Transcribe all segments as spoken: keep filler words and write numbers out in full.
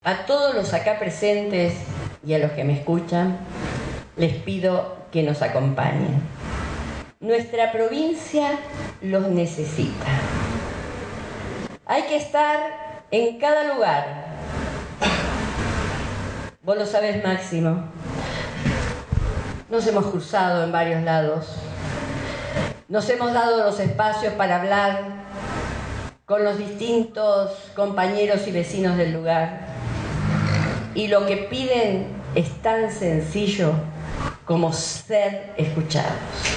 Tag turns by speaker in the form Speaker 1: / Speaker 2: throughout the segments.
Speaker 1: A todos los acá presentes y a los que me escuchan, les pido que nos acompañen. Nuestra provincia los necesita. Hay que estar en cada lugar. Vos lo sabés, Máximo. Nos hemos cruzado en varios lados. Nos hemos dado los espacios para hablar con los distintos compañeros y vecinos del lugar. Y lo que piden es tan sencillo como ser escuchados.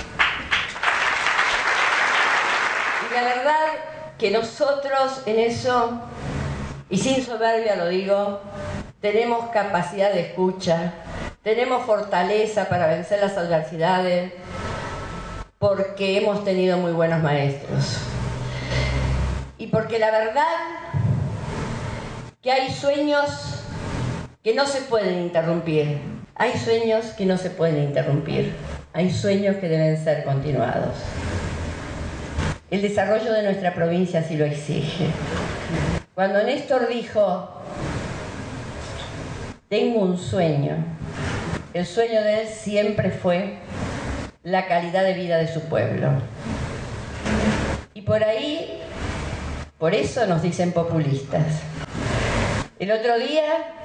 Speaker 1: Y la verdad que nosotros en eso, y sin soberbia lo digo, tenemos capacidad de escucha, tenemos fortaleza para vencer las adversidades, porque hemos tenido muy buenos maestros. Y porque la verdad que hay sueños que no se pueden interrumpir. Hay sueños que no se pueden interrumpir. Hay sueños que deben ser continuados. El desarrollo de nuestra provincia así lo exige. Cuando Néstor dijo, tengo un sueño, el sueño de él siempre fue la calidad de vida de su pueblo. Y por ahí, por eso nos dicen populistas. El otro día,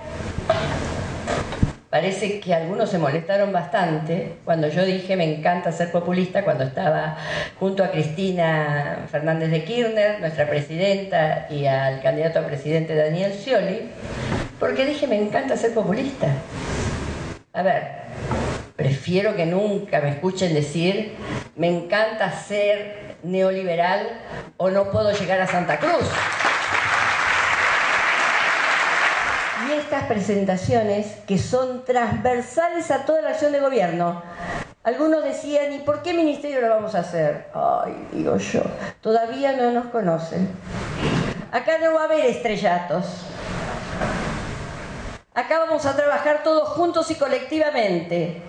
Speaker 1: parece que algunos se molestaron bastante cuando yo dije me encanta ser populista, cuando estaba junto a Cristina Fernández de Kirchner, nuestra presidenta, y al candidato a presidente Daniel Scioli, porque dije me encanta ser populista. A ver, prefiero que nunca me escuchen decir me encanta ser neoliberal o no puedo llegar a Santa Cruz. Y estas presentaciones que son transversales a toda la acción de gobierno. Algunos decían, ¿y por qué ministerio lo vamos a hacer? Ay, digo yo, todavía no nos conocen. Acá no va a haber estrellatos. Acá vamos a trabajar todos juntos y colectivamente.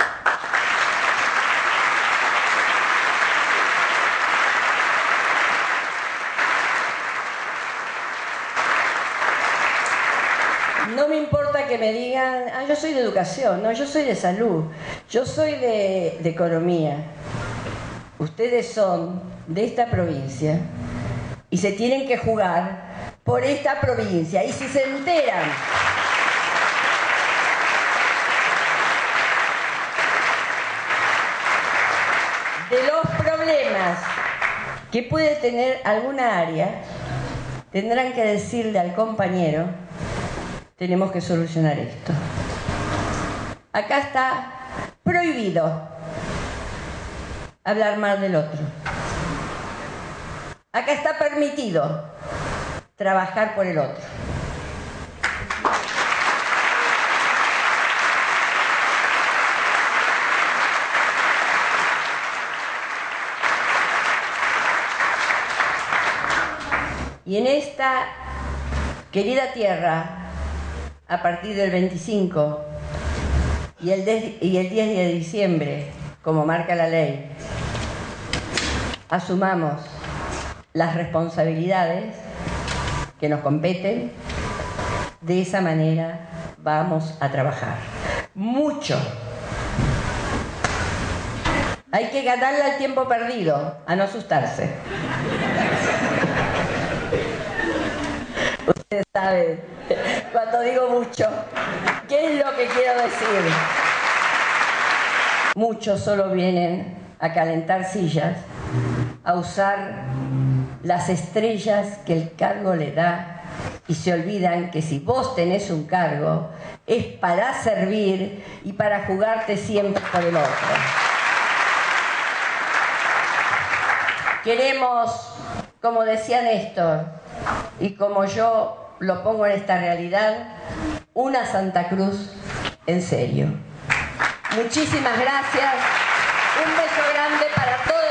Speaker 1: No me importa que me digan, ah, yo soy de educación, no, yo soy de salud, yo soy de, de economía. Ustedes son de esta provincia y se tienen que jugar por esta provincia. Y si se enteran de los problemas que puede tener alguna área, tendrán que decirle al compañero, tenemos que solucionar esto. Acá está prohibido hablar mal del otro. Acá está permitido trabajar por el otro. Y en esta querida tierra, a partir del veinticinco y el, de, y el diez de diciembre, como marca la ley, asumamos las responsabilidades que nos competen. De esa manera vamos a trabajar. Mucho. Hay que ganarle al tiempo perdido, a no asustarse. Ustedes saben, cuando digo mucho, ¿qué es lo que quiero decir? Muchos solo vienen a calentar sillas, a usar las estrellas que el cargo le da y se olvidan que si vos tenés un cargo es para servir y para jugarte siempre por el otro. Queremos, como decía Néstor, y como yo lo pongo en esta realidad, una Santa Cruz en serio. Muchísimas gracias. Un beso grande para todos.